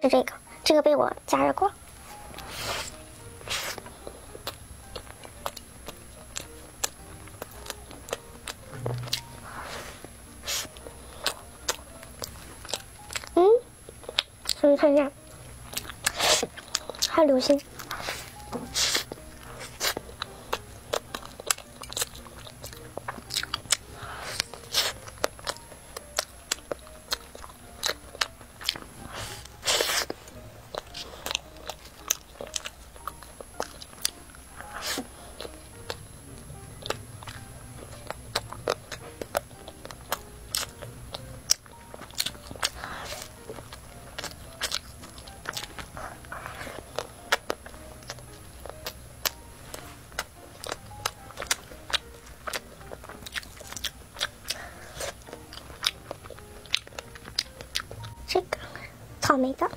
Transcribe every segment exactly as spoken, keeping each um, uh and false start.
是这个，这个被我加热过。嗯，所以看一下，还有流心。这个草莓的，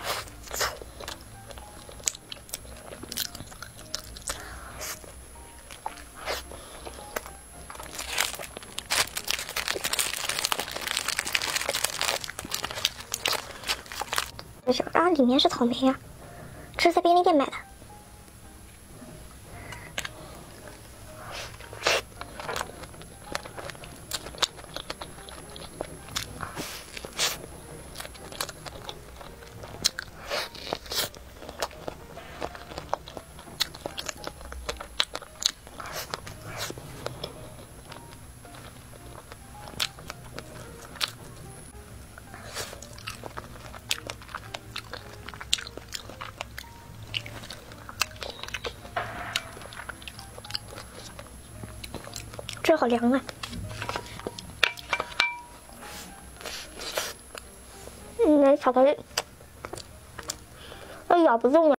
不是啊，里面是草莓呀、啊，这是在便利店买的。这好凉啊！嗯，那巧克力，它咬不动了。